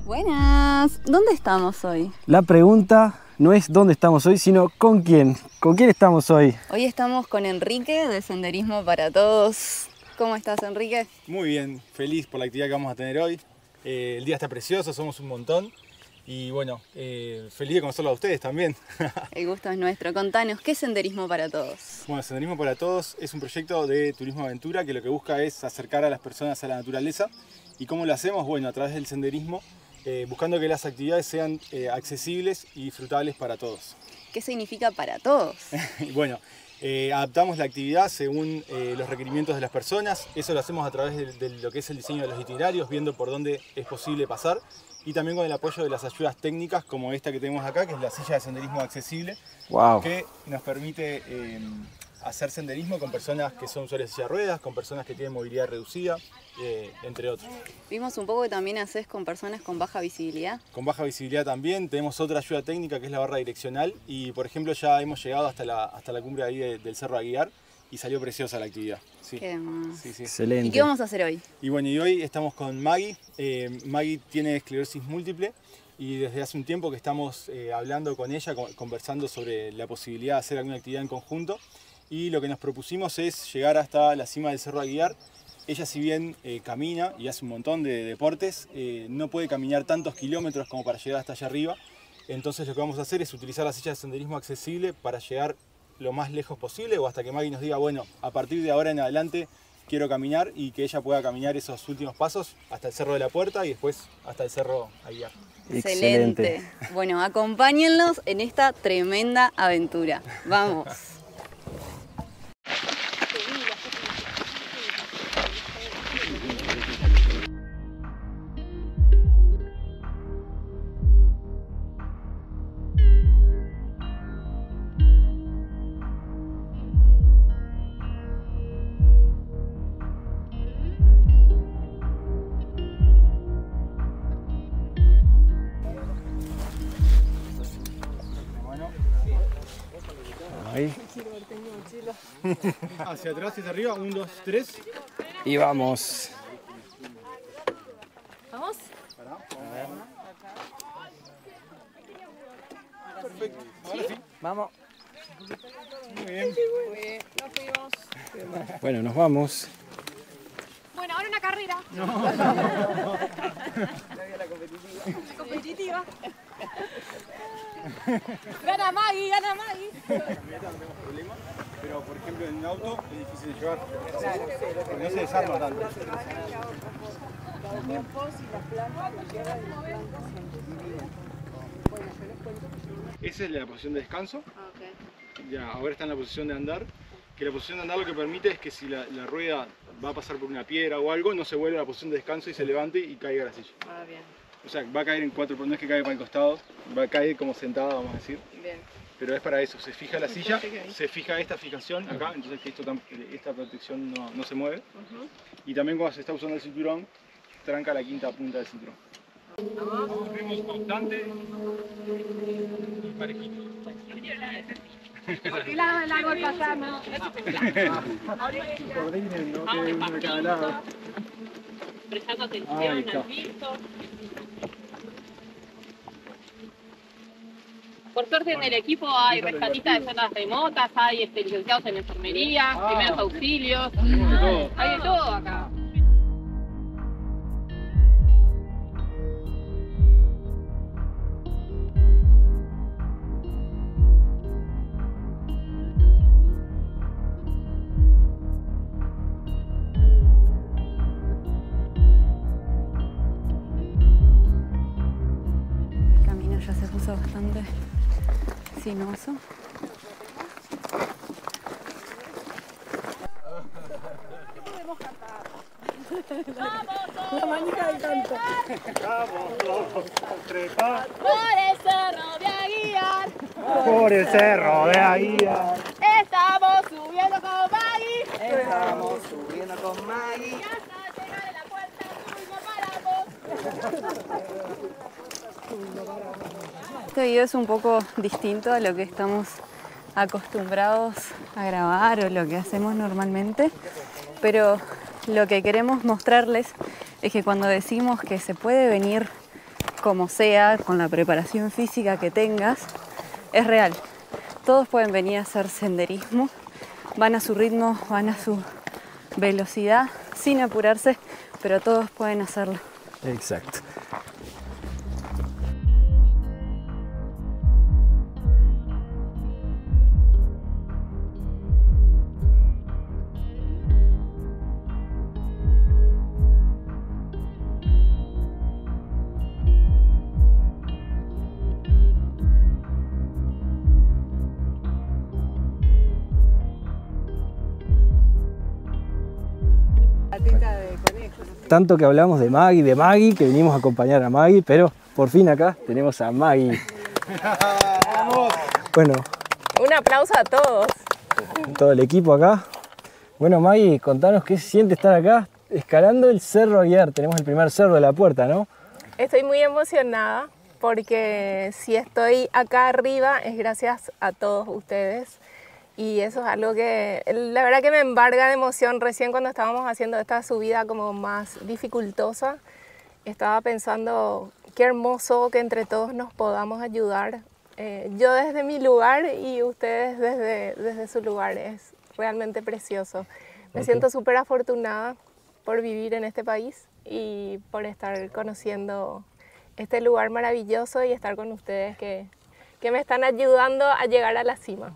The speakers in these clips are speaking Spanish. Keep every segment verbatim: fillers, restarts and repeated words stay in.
Buenas, ¿dónde estamos hoy? La pregunta no es dónde estamos hoy, sino con quién. ¿Con quién estamos hoy? Hoy estamos con Enrique de Senderismo para Todos. ¿Cómo estás, Enrique? Muy bien, feliz por la actividad que vamos a tener hoy. Eh, el día está precioso, somos un montón. Y bueno, eh, feliz de conocerlo a ustedes también. El gusto es nuestro. Contanos, ¿qué es Senderismo para Todos? Bueno, Senderismo para Todos es un proyecto de turismo aventura que lo que busca es acercar a las personas a la naturaleza. ¿Y cómo lo hacemos? Bueno, a través del senderismo, eh, buscando que las actividades sean eh, accesibles y disfrutables para todos. ¿Qué significa para todos? Bueno, eh, adaptamos la actividad según eh, los requerimientos de las personas. Eso lo hacemos a través de, de lo que es el diseño de los itinerarios, viendo por dónde es posible pasar. Y también con el apoyo de las ayudas técnicas como esta que tenemos acá, que es la silla de senderismo accesible, wow. que nos permite eh, hacer senderismo con personas que son usuarias de silla de ruedas, con personas que tienen movilidad reducida, eh, entre otros. Vimos un poco que también haces con personas con baja visibilidad. Con baja visibilidad también, tenemos otra ayuda técnica que es la barra direccional y por ejemplo ya hemos llegado hasta la, hasta la cumbre ahí de, del Cerro Aguiar y salió preciosa la actividad. Sí. Qué más. Sí, sí. Excelente. ¿Y qué vamos a hacer hoy? Y bueno, y hoy estamos con Maggie. Eh, Maggie tiene esclerosis múltiple y desde hace un tiempo que estamos eh, hablando con ella, conversando sobre la posibilidad de hacer alguna actividad en conjunto. Y lo que nos propusimos es llegar hasta la cima del Cerro Aguiar. Ella, si bien eh, camina y hace un montón de deportes, eh, no puede caminar tantos kilómetros como para llegar hasta allá arriba. Entonces lo que vamos a hacer es utilizar la silla de senderismo accesible para llegar lo más lejos posible o hasta que Maggie nos diga, bueno, a partir de ahora en adelante quiero caminar y que ella pueda caminar esos últimos pasos hasta el Cerro de la Puerta y después hasta el Cerro Aguiar. Excelente. Excelente. Bueno, acompáñennos en esta tremenda aventura. Vamos. Ahí. Hacia atrás y hacia arriba, un, dos, tres. Y vamos. ¿Vamos? Perfecto. Ahora sí. Vamos. Muy bien. Nos fuimos. Bueno, nos vamos. Bueno, ahora una carrera. No. La competitiva. Competitiva. Gana Maggie, gana Maggie. La camioneta no tenemos problema, pero por ejemplo en un auto es difícil de llevar. Porque no se desarma tanto. Los tiempos y las plantas, la tierra y las plantas son divinas. Bueno, yo les cuento. Esa es la posición de descanso. Okay. Ya, ahora está en la posición de andar. Que la posición de andar lo que permite es que si la, la rueda va a pasar por una piedra o algo, no se vuelve a la posición de descanso y se levante y caiga a la silla. Ah, bien. O sea, va a caer en cuatro, no es que caiga para el costado, va a caer como sentada, vamos a decir. Bien. Pero es para eso, se fija la silla, se fija esta fijación acá, entonces que esto, esta protección no, no se mueve. Uh-huh. Y también cuando se está usando el cinturón, tranca la quinta punta del cinturón. Ritmo constante y parejito. Porque la, la hago pasar, ¿no? Coordinen, no quede uno de cada lado. Prestando atención Ahí al está. piso. Por suerte en el equipo hay rescatistas de zonas remotas, hay este, licenciados en enfermería, Ah. primeros auxilios, todo. hay de todo acá. El camino ya se puso bastante sinuoso. La manija del canto. Vamos todos a trepar Por el cerro de Aguiar, por el cerro de Aguiar. estamos subiendo con Maggie. Estamos subiendo con Maggie. Y hasta llegar a la puerta azul no paramos. Este video es un poco distinto a lo que estamos acostumbrados a grabar o lo que hacemos normalmente, pero lo que queremos mostrarles es que cuando decimos que se puede venir como sea, con la preparación física que tengas, es real. Todos pueden venir a hacer senderismo, van a su ritmo, van a su velocidad, sin apurarse, pero todos pueden hacerlo. Exacto. Tanto que hablamos de Maggie, de Maggie, que vinimos a acompañar a Maggie, pero por fin acá tenemos a Maggie. Bueno, Un aplauso a todos. todo el equipo acá. Bueno, Maggie, contanos qué se siente estar acá escalando el Cerro Aguiar. Tenemos el primer cerro de la puerta, ¿no? Estoy muy emocionada porque si estoy acá arriba es gracias a todos ustedes. Y eso es algo que la verdad que me embarga de emoción. Recién cuando estábamos haciendo esta subida como más dificultosa, estaba pensando qué hermoso que entre todos nos podamos ayudar. Eh, yo desde mi lugar y ustedes desde, desde su lugar. Es realmente precioso. Me Okay. siento súper afortunada por vivir en este país y por estar conociendo este lugar maravilloso y estar con ustedes que, que me están ayudando a llegar a la cima.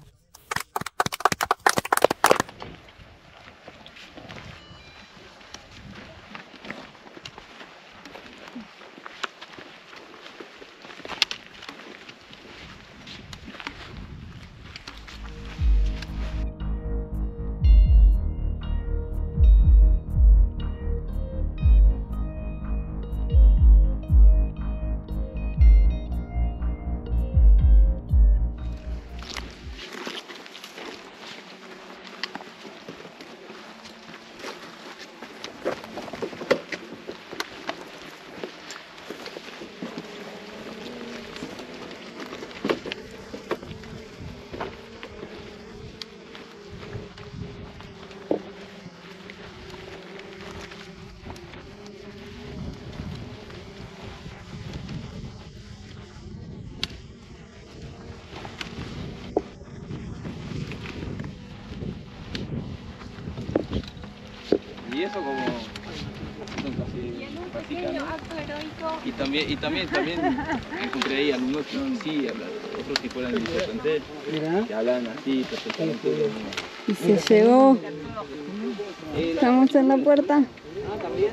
Y eso como son casi prácticas, ¿no? Y también, y también, también encontré ahí algunos que sí hablan, otros que fueran de Santander, que hablan así perfectamente. Y se llegó. Estamos en la puerta. Ah, también.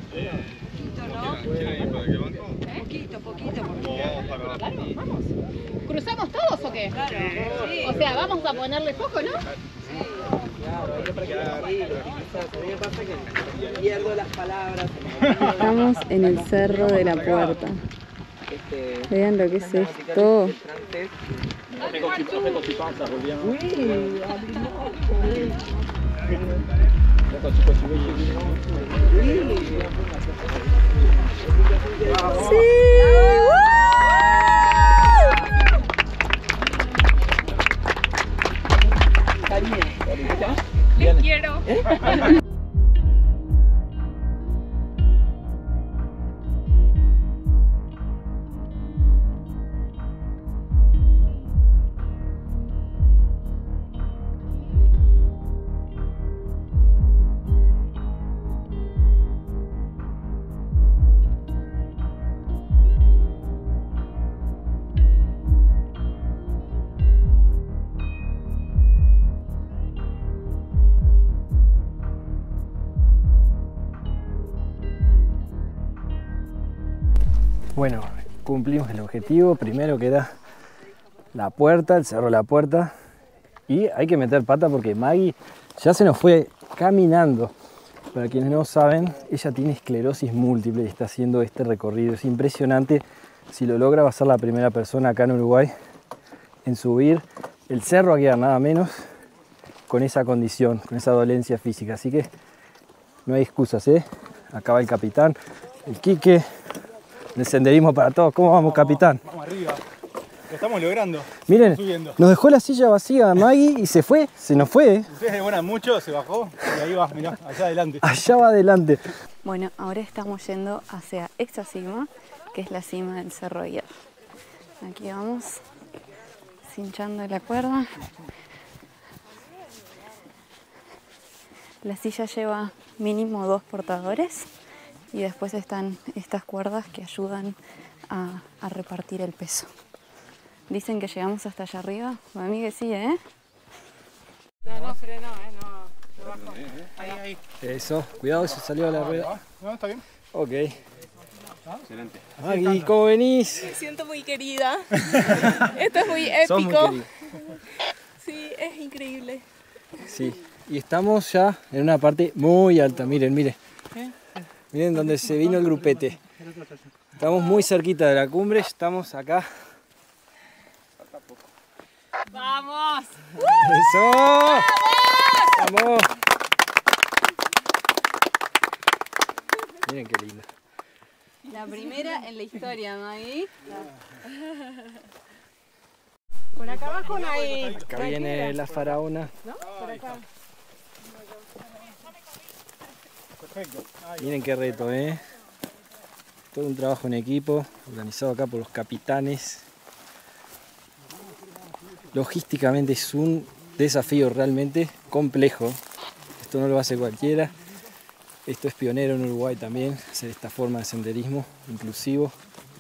Poquito, poquito, Claro, vamos. ¿Cruzamos todos o qué? Claro. Sí. O sea, vamos a ponerle foco, ¿no? Claro, hay que practicar ahí, quizás. A mí me pasa que pierdo las palabras. Estamos en el Cerro de la Puerta. Este, Vean lo que es esto. ¡Sí! Les quiero. Bueno, cumplimos el objetivo, primero que era la puerta, el Cerro de la Puerta, y hay que meter pata porque Maggie ya se nos fue caminando. Para quienes no saben, ella tiene esclerosis múltiple y está haciendo este recorrido. Es impresionante, si lo logra va a ser la primera persona acá en Uruguay en subir el Cerro Aguiar, nada menos, con esa condición, con esa dolencia física. Así que no hay excusas, ¿eh? Acá va el capitán, el Quique. El senderismo para todos. ¿Cómo vamos, capitán? Vamos arriba. Lo estamos logrando. Miren, Estamos subiendo. nos dejó la silla vacía Maggie y se fue, se nos fue. ¿eh? Ustedes demoran mucho, se bajó y ahí va, mirá, allá adelante. Allá va adelante. Bueno, ahora estamos yendo hacia esta cima, que es la cima del Cerro Hierro. Aquí vamos cinchando la cuerda. La silla lleva mínimo dos portadores y después están estas cuerdas que ayudan a, a repartir el peso. Dicen que llegamos hasta allá arriba. Para mí que sí, ¿eh? No, no frenó, ¿eh? No, no bajó. Ahí, ahí. Eso, cuidado, se salió la rueda. No, está bien. Ok. Excelente. Maggie, ¿cómo venís? Me siento muy querida. Esto es muy Sos muy épico. querida. Sí, es increíble. Sí, y estamos ya en una parte muy alta, miren, miren. Miren donde se vino el grupete. Estamos muy cerquita de la cumbre, estamos acá. ¡Vamos! ¡Eso! ¡Vamos! Miren qué lindo. La primera en la historia, Maggie. Por acá abajo no hay. Acá viene la faraona. Por acá. Perfecto. Miren qué reto, ¿eh? Todo un trabajo en equipo, organizado acá por los capitanes. Logísticamente es un desafío realmente complejo. Esto no lo hace cualquiera. Esto es pionero en Uruguay también, hacer esta forma de senderismo inclusivo.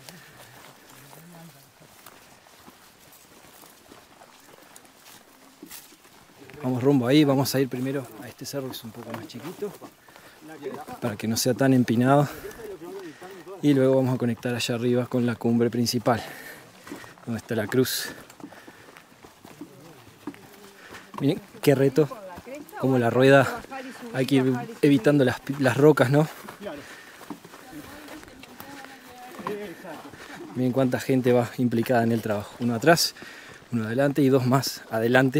Vamos rumbo ahí, vamos a ir primero a este cerro que es un poco más chiquito, para que no sea tan empinado. Y luego vamos a conectar allá arriba con la cumbre principal, donde está la cruz. Miren qué reto, como la rueda hay que ir evitando las, las rocas, ¿no? Miren cuánta gente va implicada en el trabajo. Uno atrás, uno adelante y dos más adelante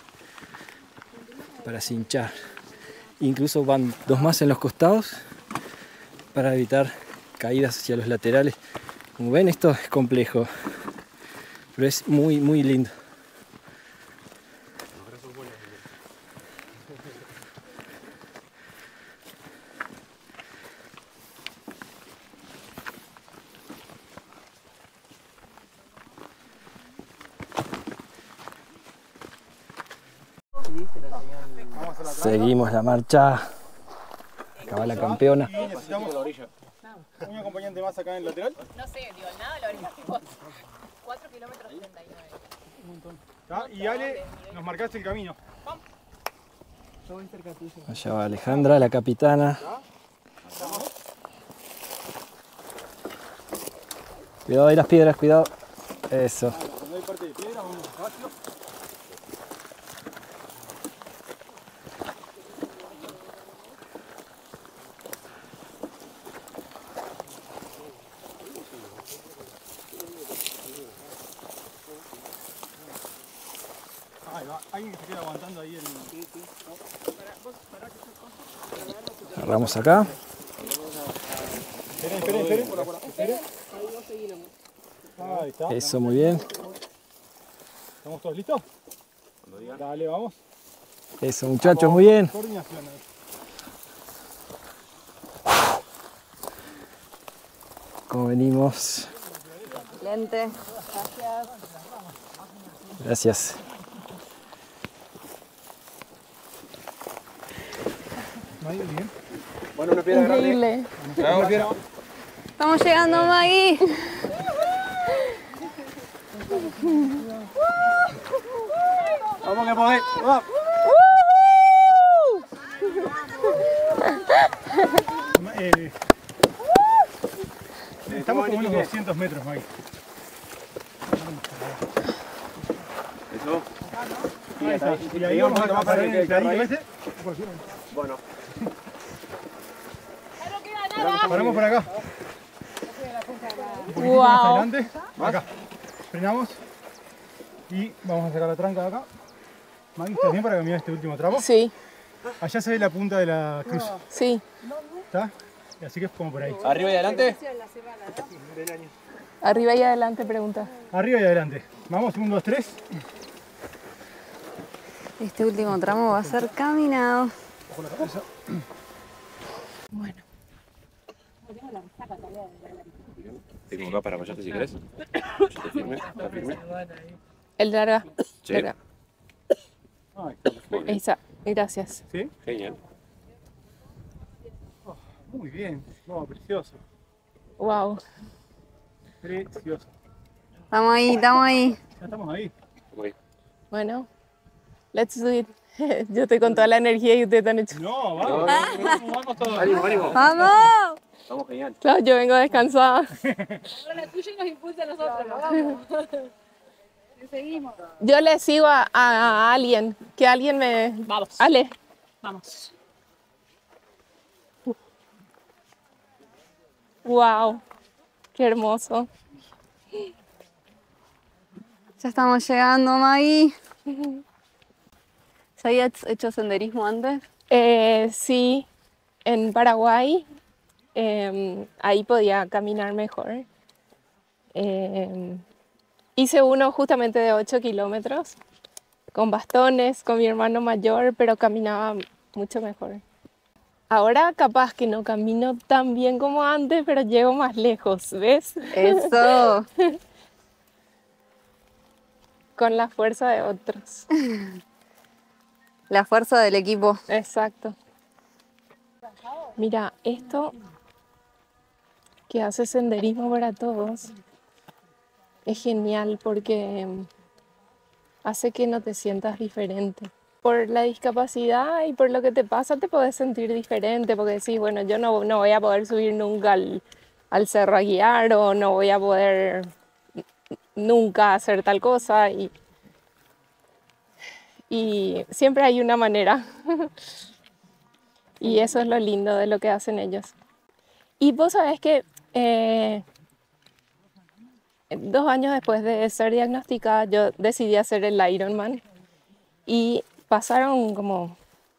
para cinchar. Incluso van dos más en los costados para evitar caídas hacia los laterales. Como ven, esto es complejo, pero es muy, muy lindo. Seguimos la marcha. Acá va la campeona. Y necesitamos un acompañante más acá en el lateral. No sé, digo, nada, la orilla tipo cuatro kilómetros treinta y nueve. ¿Tá? Y Ale, nos marcaste el camino. Allá va Alejandra, la capitana. Cuidado ahí las piedras, cuidado. Eso. Cuando hay parte de piedra, vamos despacio. Ahí va, alguien que se queda aguantando ahí el... Agarramos acá. Esperen, esperen, esperen. Esperen. Ahí está. Eso, muy bien. ¿Estamos todos listos? Dale, vamos. Eso, muchachos, muy bien. Coordinación. Como venimos. Excelente. Gracias. Bien. Bueno, una piedra Increíble. grande. Estamos llegando, Maggie. Vamos que podés. Vamos. Eh, estamos como unos doscientos metros, Maggie. Eso. Y ahí vamos a parar en el clarito ese. Bueno. Paramos por acá. Un poquitito Wow. más adelante. Acá. Frenamos. Y vamos a sacar la tranca de acá. Maggie, ¿estás bien para caminar este último tramo? Sí, Allá se ve la punta de la cruz. sí. ¿Está? Así que es como por ahí. Arriba y adelante. Arriba y adelante, pregunta. Arriba y adelante. Vamos, un, dos, tres. Este último tramo va a ser caminado. Bueno. Tengo acá para apoyarte si querés. Yo te firme, está firme. El larga. Sí. Larga. Ahí está. Gracias. ¿Sí? Genial. Oh, muy bien. No, precioso. Wow. Precioso. Estamos ahí, estamos ahí. Ya estamos ahí. Okay. Bueno, let's do it. Yo estoy con toda la energía y ustedes están hechos. No, vamos. No, Vamos, vamos todos. ánimo, ánimo. ¡Vamos! Vamos, genial. Claro, yo vengo descansada. Ahora la tuya y nos impulsa a nosotros. Vamos. Y seguimos. Yo le sigo a, a- a alguien. Que alguien me... Vamos. Ale. Vamos. Wow. Qué hermoso. Ya estamos llegando, Maggie. ¿Se había hecho senderismo antes? Eh, sí, en Paraguay. eh, ahí podía caminar mejor. Eh, hice uno justamente de ocho kilómetros. Con bastones, con mi hermano mayor, pero caminaba mucho mejor. Ahora capaz que no camino tan bien como antes, pero llego más lejos, ¿ves? Eso. Con la fuerza de otros. La fuerza del equipo. Exacto. Mira, esto que hace senderismo para todos es genial porque hace que no te sientas diferente. Por la discapacidad y por lo que te pasa te podés sentir diferente porque decís, bueno, yo no, no voy a poder subir nunca al, al cerro a guiar o no voy a poder nunca hacer tal cosa y, y siempre hay una manera. Y eso es lo lindo de lo que hacen ellos. Y vos sabés que eh, dos años después de ser diagnosticada yo decidí hacer el Ironman y pasaron como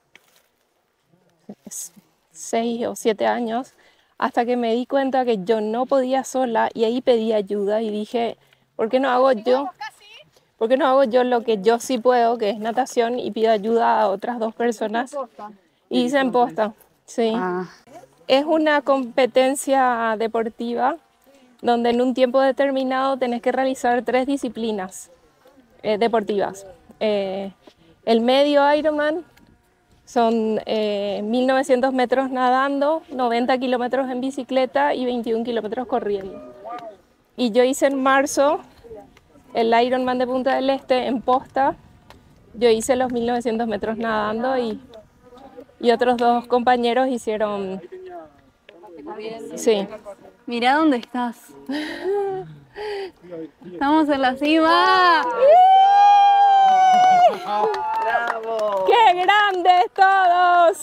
seis o siete años hasta que me di cuenta que yo no podía sola y ahí pedí ayuda y dije, ¿por qué no hago yo? ¿Por qué no hago yo lo que yo sí puedo, que es natación, y pido ayuda a otras dos personas? Y hice en posta, sí. Ah, Es una competencia deportiva donde en un tiempo determinado tenés que realizar tres disciplinas eh, deportivas. Eh, el medio Ironman son eh, mil novecientos metros nadando, noventa kilómetros en bicicleta y veintiún kilómetros corriendo. Y yo hice en marzo el Ironman de Punta del Este en posta. Yo hice los mil novecientos metros nadando y, y otros dos compañeros hicieron... Sí. mirá dónde estás. Estamos en la cima. ¡Bravo! ¡Qué grandes todos!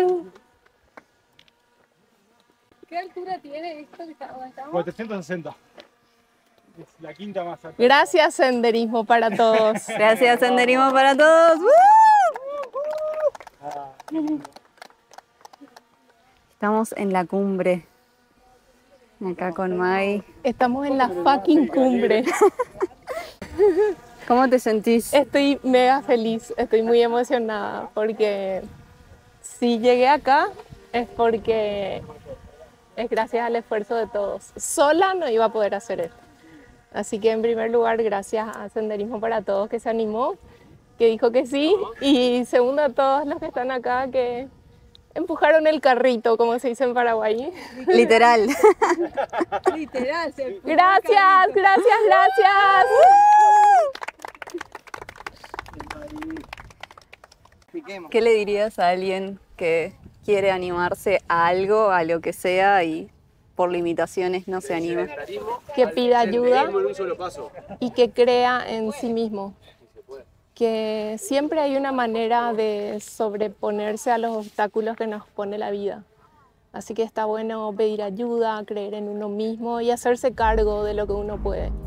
¿Qué altura tiene esto que está, donde estamos? cuatrocientos sesenta. Es la quinta más alta. Gracias, senderismo para todos. Gracias, senderismo para todos. ¡Woo! Estamos en la cumbre. Acá con Mai. Estamos en la fucking cumbre. ¿Cómo te sentís? Estoy mega feliz, estoy muy emocionada porque si llegué acá es porque es gracias al esfuerzo de todos. Sola no iba a poder hacer esto. Así que en primer lugar, gracias a Senderismo para Todos que se animó, que dijo que sí. Y segundo, a todos los que están acá que empujaron el carrito, como se dice en Paraguay. Literal. Literal. Se Gracias, gracias, gracias. ¿Qué le dirías a alguien que quiere animarse a algo, a lo que sea, y por limitaciones no se anima? Que pida ayuda En un solo paso. y que crea en sí mismo. Que siempre hay una manera de sobreponerse a los obstáculos que nos pone la vida. Así que está bueno pedir ayuda, creer en uno mismo y hacerse cargo de lo que uno puede.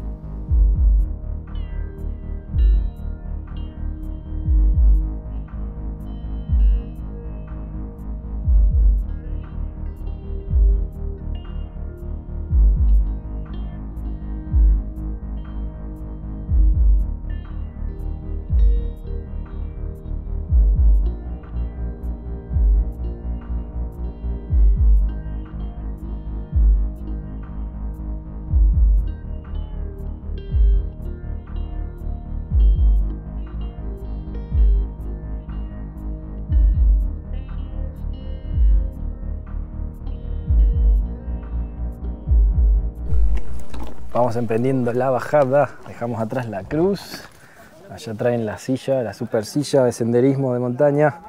Vamos emprendiendo la bajada, dejamos atrás la cruz, allá traen la silla, la super silla de senderismo de montaña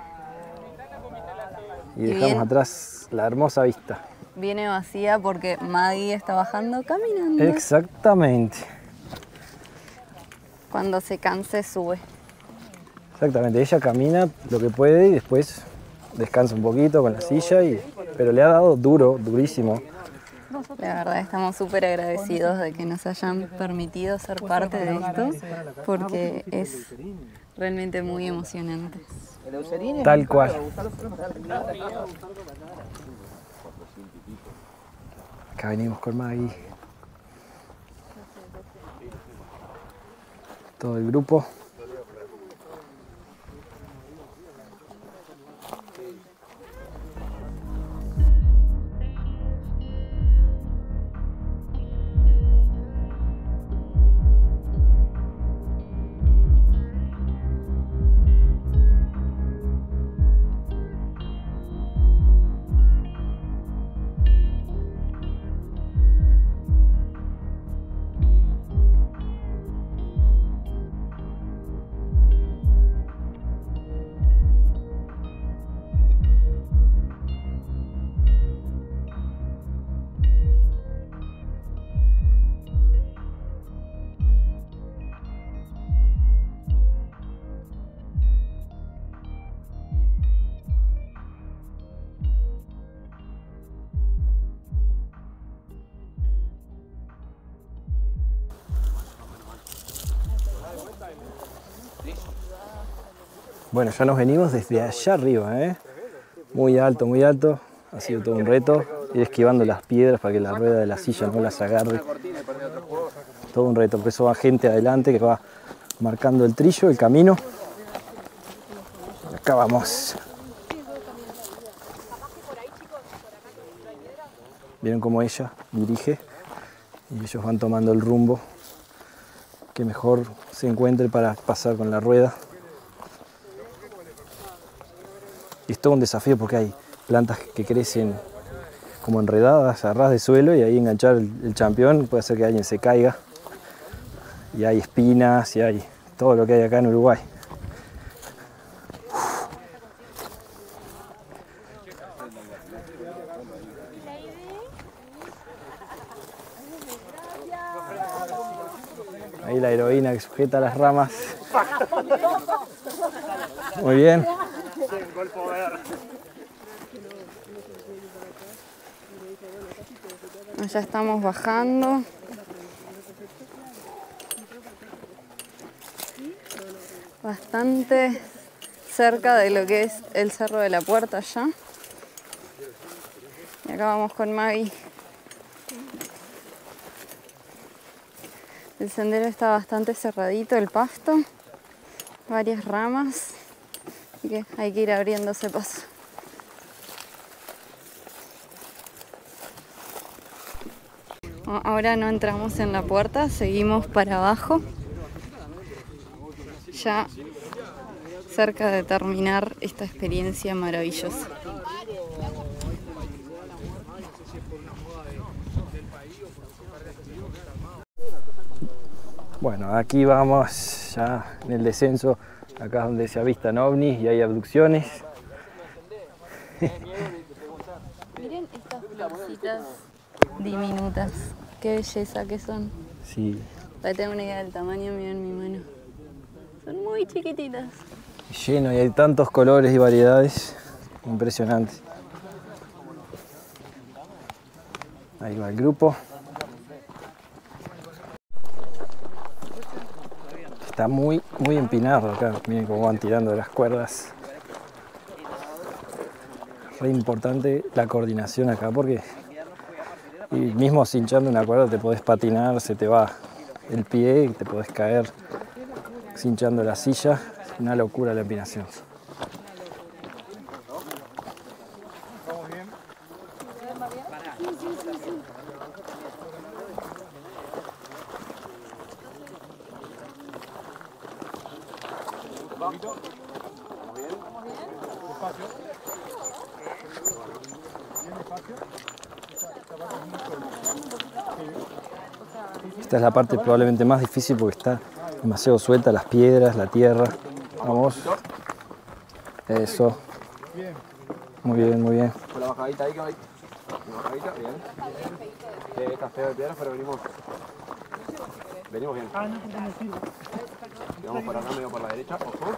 y dejamos bien, atrás la hermosa vista. Viene vacía porque Maggie está bajando caminando. Exactamente. Cuando se canse sube. Exactamente, ella camina lo que puede y después descansa un poquito con la silla, y, pero le ha dado duro, durísimo. La verdad estamos súper agradecidos de que nos hayan permitido ser parte de esto, porque es realmente muy emocionante. Tal cual. Acá venimos con Maggie. Todo el grupo. Bueno, ya nos venimos desde allá arriba, ¿eh? Muy alto, muy alto. Ha sido todo un reto. Ir esquivando las piedras para que la rueda de la silla no las agarre. Todo un reto. Por eso va gente adelante que va marcando el trillo, el camino. Acá vamos. Vieron cómo ella dirige y ellos van tomando el rumbo que mejor se encuentre para pasar con la rueda. Y es todo un desafío porque hay plantas que crecen como enredadas a ras de suelo y ahí enganchar el, el champión puede hacer que alguien se caiga. Y hay espinas y hay todo lo que hay acá en Uruguay. Ahí la heroína que sujeta las ramas. Muy bien. Ya estamos bajando. Bastante cerca de lo que es el Cerro de la Puerta ya. Y acá vamos con Maggie. El sendero está bastante cerradito, el pasto, varias ramas, así que hay que ir abriéndose paso. Ahora no entramos en la puerta, seguimos para abajo, ya cerca de terminar esta experiencia maravillosa. Bueno, aquí vamos ya en el descenso, acá es donde se avistan ovnis y hay abducciones. Miren estas florcitas diminutas, qué belleza que son. Sí. Para tener una idea del tamaño, miren mi mano. Son muy chiquititas. Lleno y hay tantos colores y variedades, impresionante. Ahí va el grupo. Está muy, muy empinado acá, miren cómo van tirando las cuerdas. Re importante la coordinación acá porque y mismo cinchando una cuerda te podés patinar, se te va el pie y te podés caer cinchando la silla. Es una locura la empinación. Esta es la parte probablemente más difícil porque está demasiado suelta, las piedras, la tierra. Vamos. Eso. Muy bien, muy bien. Con la bajadita ahí que va ahí. Una bajadita, bien. Eh, está feo de piedras, pero venimos. Venimos bien. Y vamos por acá, medio por la derecha, ojo.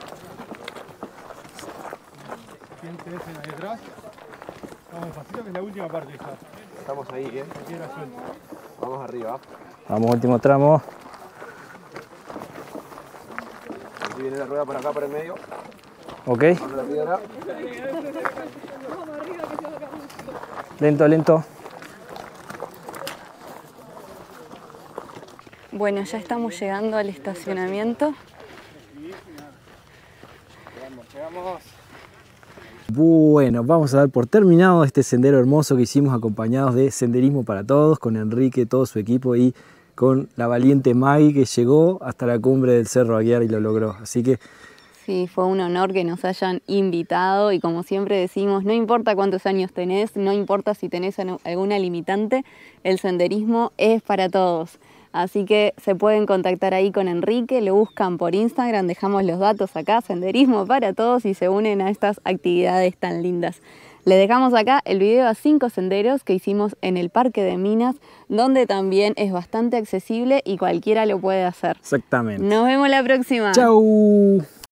Siéntese ahí atrás. Vamos despacito, que es la última parte esta. Estamos ahí, bien. Vamos arriba. Vamos, último tramo. Aquí viene la rueda por acá, por el medio. Ok. Con la piedra. Lento, lento. Bueno, ya estamos llegando al estacionamiento. Bueno, vamos a dar por terminado este sendero hermoso que hicimos acompañados de Senderismo para Todos, con Enrique, todo su equipo y con la valiente Maggie que llegó hasta la cumbre del Cerro Aguiar y lo logró. Así que Sí, fue un honor que nos hayan invitado y como siempre decimos, no importa cuántos años tenés, no importa si tenés alguna limitante, el senderismo es para todos. Así que se pueden contactar ahí con Enrique, lo buscan por Instagram, dejamos los datos acá, Senderismo para Todos, y se unen a estas actividades tan lindas. Les dejamos acá el video a cinco senderos que hicimos en el Parque de Minas, donde también es bastante accesible y cualquiera lo puede hacer. exactamente. Nos vemos la próxima. ¡Chau!